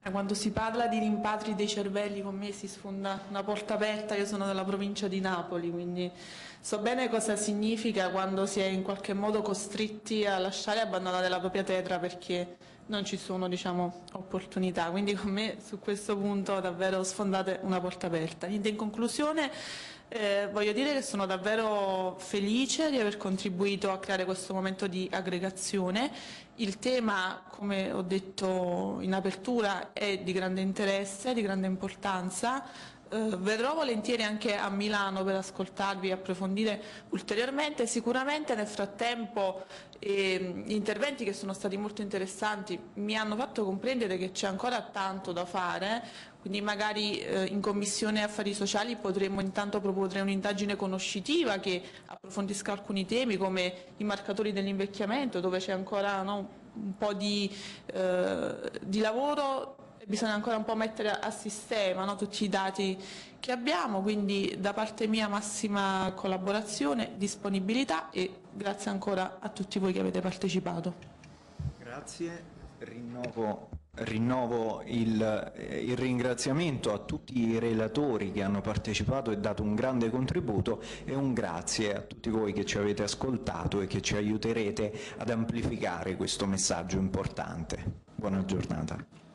B: Quando si parla di rimpatri dei cervelli, con me si sfonda una porta aperta. Io sono della provincia di Napoli, quindi so bene cosa significa quando si è in qualche modo costretti a lasciare e abbandonare la propria terra perché non ci sono, diciamo, opportunità. Quindi con me su questo punto davvero sfondate una porta aperta. Niente, in conclusione eh, voglio dire che sono davvero felice di aver contribuito a creare questo momento di aggregazione. Il tema, come ho detto in apertura, è di grande interesse, di grande importanza. Eh, verrò volentieri anche a Milano per ascoltarvi e approfondire ulteriormente. Sicuramente nel frattempo eh, gli interventi, che sono stati molto interessanti, mi hanno fatto comprendere che c'è ancora tanto da fare, quindi magari eh, in Commissione Affari Sociali potremmo intanto proporre un'indagine conoscitiva che approfondisca alcuni temi come i marcatori dell'invecchiamento, dove c'è ancora, no, un po' di, eh, di lavoro. Bisogna ancora un po' mettere a sistema, no, tutti i dati che abbiamo, quindi da parte mia massima collaborazione, disponibilità e grazie ancora a tutti voi che avete partecipato.
A: Grazie, rinnovo, rinnovo il, il ringraziamento a tutti i relatori che hanno partecipato e dato un grande contributo e un grazie a tutti voi che ci avete ascoltato e che ci aiuterete ad amplificare questo messaggio importante. Buona giornata.